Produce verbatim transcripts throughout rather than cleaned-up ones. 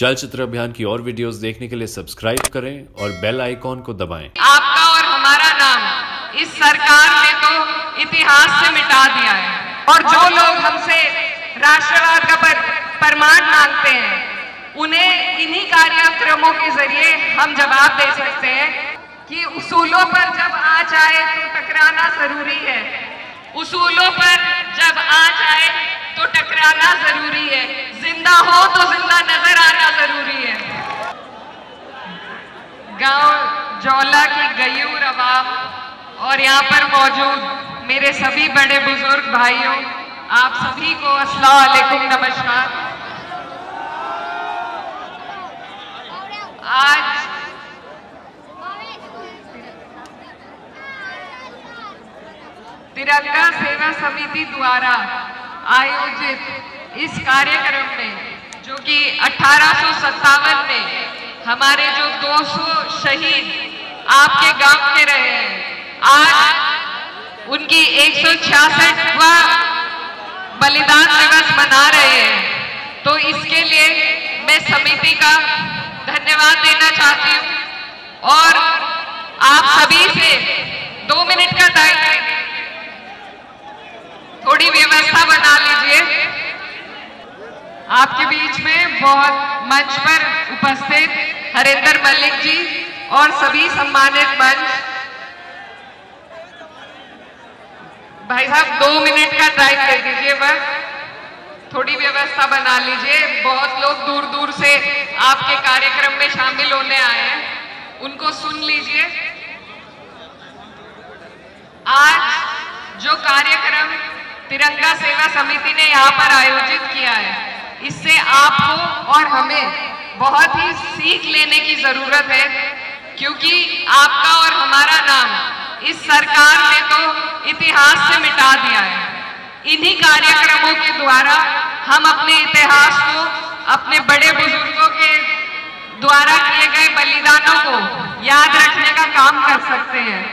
चलचित्र अभियान की और वीडियोस देखने के लिए सब्सक्राइब करें और बेल आइकॉन को दबाएं। आपका और हमारा नाम इस सरकार ने तो इतिहास से मिटा दिया है और जो लोग हमसे राष्ट्रवाद का पर, प्रमाण मांगते हैं उन्हें इन्हीं कार्यक्रमों के जरिए हम जवाब दे सकते हैं कि उसूलों पर जब आँच आए तो टकराना जरूरी है। उसूलों पर जब आँच आए तो टकराना जरूरी है। जिंदा हो तो जिंदा नजर आना जरूरी है। गांव जौला की गयूर अवाम और यहाँ पर मौजूद मेरे सभी बड़े बुजुर्ग भाइयों, आप सभी को अस्सलाम वालेकुम, नमस्कार। आज तिरंगा सेवा समिति द्वारा आयोजित इस कार्यक्रम में, जो कि अठारह सौ सत्तावन में हमारे जो दो सौ शहीद आपके गांव के रहे हैं, आज उनकी एक सौ छियासठवां बलिदान दिवस मना रहे हैं। तो इसके लिए मैं समिति का धन्यवाद देना चाहती हूँ और आप सभी से दो मिनट का टाइम, थोड़ी व्यवस्था बना लीजिए। आपके बीच में बहुत मंच पर उपस्थित हरिंदर मलिक जी और सभी सम्मानित मंच, भाई साहब दो मिनट का टाइम दे दीजिए, बस थोड़ी व्यवस्था बना लीजिए। बहुत लोग दूर दूर से आपके कार्यक्रम में शामिल होने आए हैं, उनको सुन लीजिए। आज जो कार्यक्रम तिरंगा सेवा समिति ने यहाँ पर आयोजित किया है, इससे आपको और हमें बहुत ही सीख लेने की जरूरत है, क्योंकि आपका और हमारा नाम इस सरकार ने तो इतिहास से मिटा दिया है। इन्हीं कार्यक्रमों के द्वारा हम अपने इतिहास को, अपने बड़े बुजुर्गों के द्वारा किए गए बलिदानों को याद रखने का काम कर सकते हैं।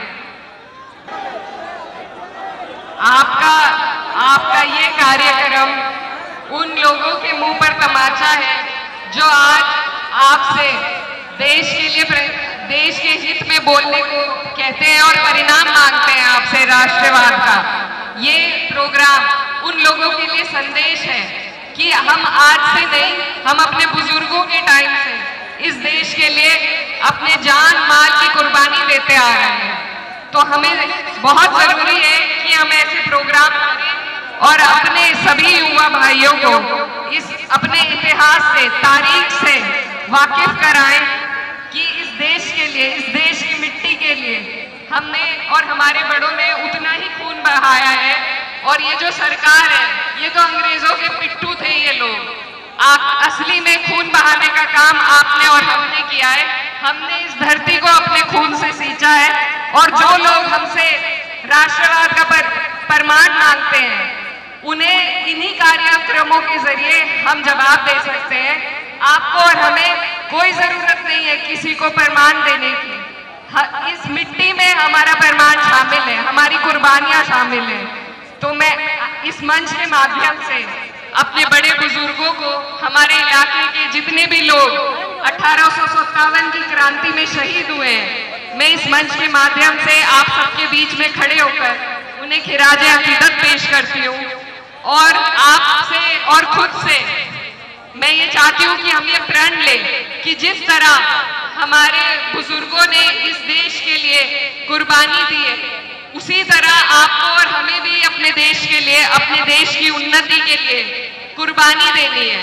आपका आपका ये कार्यक्रम उन लोगों के मुंह पर तमाचा है जो आज आपसे देश के लिए, देश के हित में बोलने को कहते हैं और परिणाम मांगते हैं आपसे राष्ट्रवाद का। ये प्रोग्राम उन लोगों के लिए संदेश है कि हम आज से नहीं, हम अपने बुजुर्गों के टाइम से इस देश के लिए अपने जान माल की कुर्बानी देते आ रहे हैं। तो हमें बहुत जरूरी है कि हम ऐसे प्रोग्राम करें और अपने सभी युवा भाइयों को इस अपने इतिहास से, तारीख से वाकिफ कराएं कि इस देश के लिए, इस देश की मिट्टी के लिए हमने और हमारे बड़ों ने उतना ही खून बहाया है। और ये जो सरकार है, ये तो अंग्रेजों के पिट्ठू थे ये लोग। आप असली में खून बहाने का काम आपने और हमने किया है। हमने इस धरती को अपने खून से सींचा है और जो लोग हमसे राष्ट्रवाद का पर, प्रमाण मांगते हैं उन्हें इन्हीं कार्यक्रमों के जरिए हम जवाब दे सकते हैं। आपको और हमें कोई जरूरत नहीं है किसी को प्रमाण देने की। इस मिट्टी में हमारा प्रमाण शामिल है, हमारी कुर्बानियां शामिल है। तो मैं इस मंच के माध्यम से अपने बड़े बुजुर्गों को, हमारे इलाके के जितने भी लोग अठारह सौ सत्तावन की क्रांति में शहीद हुए हैं, मैं इस मंच के माध्यम से आप सबके बीच में खड़े होकर उन्हें खिराजे अकीदत पेश करती हूँ। और आपसे और खुद से मैं ये चाहती हूँ कि हम ये प्रण लें कि जिस तरह हमारे बुजुर्गों ने इस देश के लिए कुर्बानी दी है, उसी तरह आपको और हमें भी अपने देश के लिए, अपने देश की उन्नति के लिए कुर्बानी देनी है।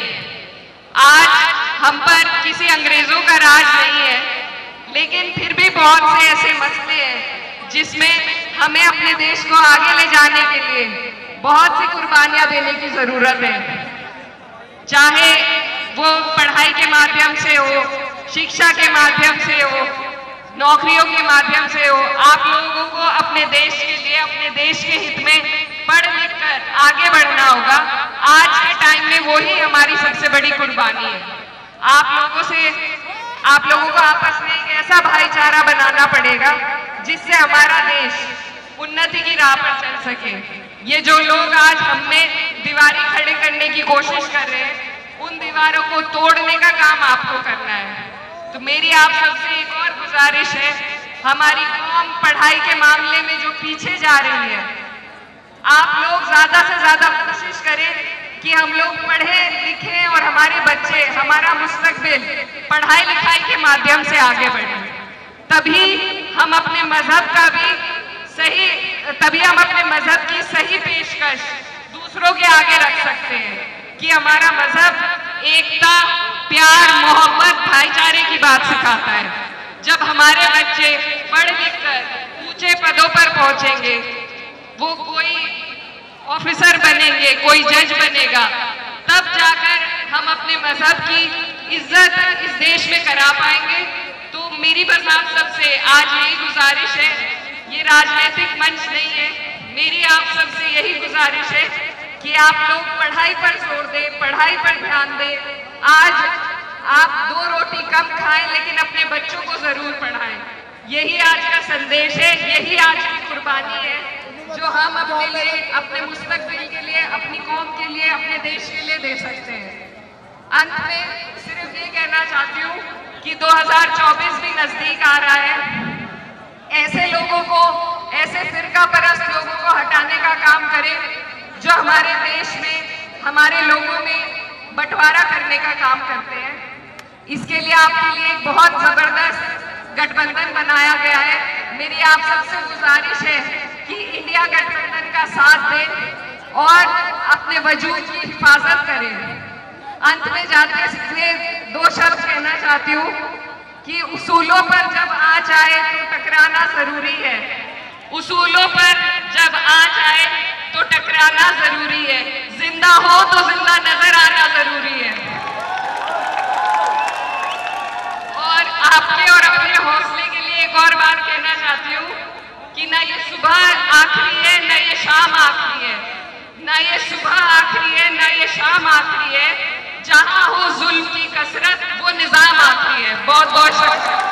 आज हम पर किसी अंग्रेजों का राज नहीं है, लेकिन फिर भी बहुत से ऐसे मसले हैं जिसमें हमें अपने देश को आगे ले जाने के लिए बहुत सी कुर्बानियां देने की जरूरत है। चाहे वो पढ़ाई के माध्यम से हो, शिक्षा के माध्यम से हो, नौकरियों के माध्यम से हो। आप लोगों को अपने देश के लिए, अपने देश के हित में पढ़ लिख कर आगे बढ़ना होगा। आज के टाइम में वही हमारी सबसे बड़ी कुर्बानी है। आप लोगों से, आप लोगों को आपस में एक ऐसा भाईचारा बनाना पड़ेगा जिससे हमारा देश उन्नति की राह पर चल सके। ये जो लोग आज हमें दीवारी खड़े करने की कोशिश कर रहे हैं, उन उन दीवारों को तोड़ने का काम आपको करना है। तो मेरी आप सबसे एक और गुजारिश है, हमारी कौम पढ़ाई के मामले में जो पीछे जा रही है, आप लोग ज्यादा से ज्यादा कोशिश करें कि हम लोग पढ़े लिखें और हमारे बच्चे, हमारा मुस्तकबिल पढ़ाई लिखाई के माध्यम से आगे बढ़े। तभी हम अपने मजहब का भी सही तभी हम अपने मजहब की सही पेशकश दूसरों के आगे रख सकते हैं कि हमारा मजहब एकता, प्यार, मोहब्बत, भाईचारे की बात सिखाता है। जब हमारे बच्चे पढ़ लिख कर ऊंचे पदों पर पहुंचेंगे, वो कोई ऑफिसर बनेंगे, कोई जज बनेगा, तब जाकर हम अपने मजहब की इज्जत इस देश में करा पाएंगे। तो मेरी बस आप सबसे आज यही गुजारिश है, ये राजनीतिक मंच नहीं है, मेरी आप सबसे यही गुजारिश है कि आप लोग पढ़ाई पर जोर दें, पढ़ाई पर ध्यान दें। आज आप दो रोटी कम खाएं लेकिन अपने बच्चों को जरूर पढ़ाएं। यही आज का संदेश है, यही आज की कुर्बानी है जो हम अपने लिए, अपने मुस्तकबिल के लिए, अपनी कौम के लिए, अपने देश के लिए दे सकते हैं। अंत में सिर्फ ये कहना चाहती हूँ कि दो हज़ार चौबीस भी नजदीक आ रहा है। ऐसे लोगों को, ऐसे फिरका परस्त लोगों को हटाने का काम करें जो हमारे देश में, हमारे लोगों में बंटवारा करने का काम करते हैं। इसके लिए आपके लिए एक बहुत जबरदस्त गठबंधन बनाया गया है। मेरी आप सबसे गुजारिश है कि इंडिया गठबंधन का साथ दें और अपने वजूद की हिफाजत करें। अंत में जाते सीधे दो शब्द कहना चाहती हूँ कि उसूलों पर जब आँच आए तो टकराना जरूरी है। उसूलों पर जब आँच आए तो टकराना जरूरी है। जिंदा हो तो जिंदा नजर आना जरूरी है। और आपके और अपने हौसले के लिए एक और बात कहना चाहती हूँ कि ना ये सुबह आखिरी है, ना ये शाम आखिरी है, ना ये सुबह आखिरी है, ना ये शाम आखिरी है। जहां हो जुल्म की कसरत, वो निजाम आखिरी है। बहुत बहुत शुक्रिया।